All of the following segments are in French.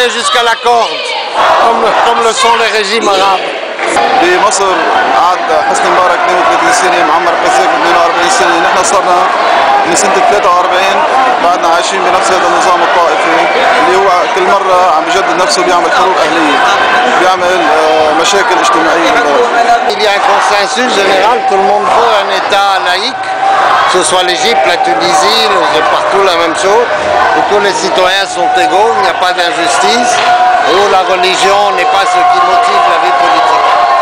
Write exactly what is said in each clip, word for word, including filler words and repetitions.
vient jusqu'à la corde, comme, comme le sont les régimes arabes. بمصر قعد حسني مبارك اثنين وثلاثين سنة، معمر قذافي اثنين وأربعين سنة، نحن صرنا من سنة ثلاثة وأربعين بعدنا عايشين بنفس هذا النظام الطائفي اللي هو كل مرة عم بجدد نفسه، بيعمل حروب أهلية، بيعمل مشاكل اجتماعية. Il y a un consensus général, tout le monde veut un État laïque, que ce soit l'Égypte, la Tunisie, c'est partout la même chose, où tous les citoyens sont égaux, il n'y a pas d'injustice, et où la religion n'est pas ce qui motive la vie politique.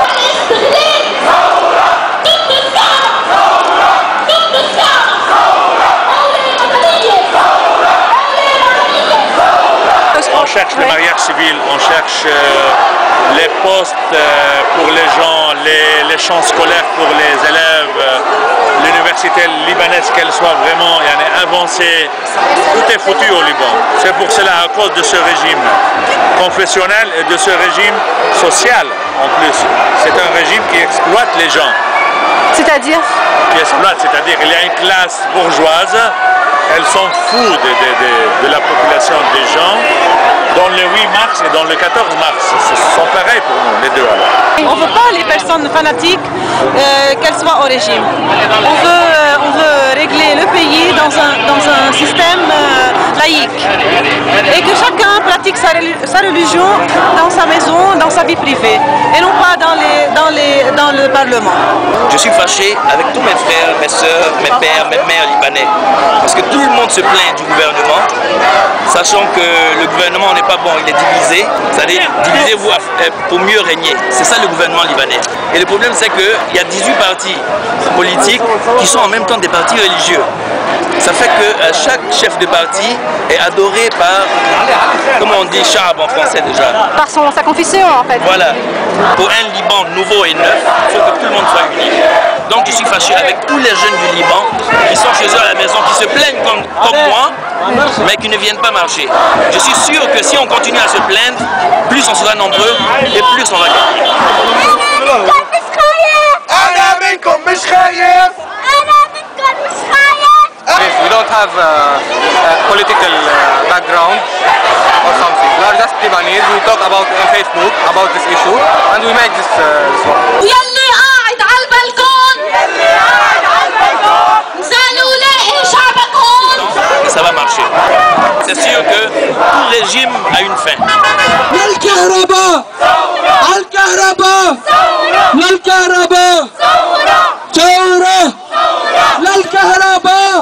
On cherche le mariage civil, on cherche euh, les postes euh, pour les gens, les, les champs scolaires pour les élèves, euh, l'université libanaise qu'elle soit vraiment avancée. Tout est foutu au Liban. C'est pour cela, à cause de ce régime confessionnel et de ce régime social en plus. C'est un régime qui exploite les gens. C'est-à-dire Qui exploite, c'est-à-dire qu'il y a une classe bourgeoise. Elles sont fous de, de, de, de la population des gens. Dans le huit mars et dans le quatorze mars, ce sont pareils pour nous, les deux. Alors. On ne veut pas les personnes fanatiques, euh, qu'elles soient au régime. On veut, euh, on veut régler le pays dans un, dans un système euh, laïque. Et que chacun pratique sa, sa religion dans sa maison, dans sa vie privée. Et non pas dans, les, dans, les, dans le Parlement. Je suis fâché avec tous mes frères, mes soeurs, mes pères, mes mères libanais. Parce que tout le monde se plaint du gouvernement, sachant que le gouvernement n'est pas bon, il est divisé. C'est-à-dire, divisez-vous pour mieux régner. C'est ça le gouvernement libanais. Et le problème, c'est qu'il y a dix-huit partis politiques qui sont en même temps des partis religieux. Ça fait que euh, chaque chef de parti est adoré par, comment on dit, Chab en français déjà. Par son, sa confession en fait. Voilà. Pour un Liban nouveau et neuf, il faut que tout le monde soit uni. Donc je suis fâché avec tous les jeunes du Liban qui sont chez eux à la maison, qui se plaignent comme, comme moi, mais qui ne viennent pas marcher. Je suis sûr que si on continue à se plaindre, plus on sera nombreux et plus on va gagner. We don't have uh, a political uh, background or something. We are just Lebanese. We talk about on Facebook about this issue and we make this, uh, this one. يلي قاعد على البلكون يلي قاعد على البلكون نزلوا لاقي شعبك هون. Ça va marcher. C'est sûr que tout régime a une fin. للكهرباء الكهرباء للكهرباء ثورة للكهرباء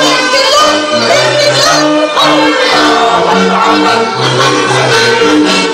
الكهرباء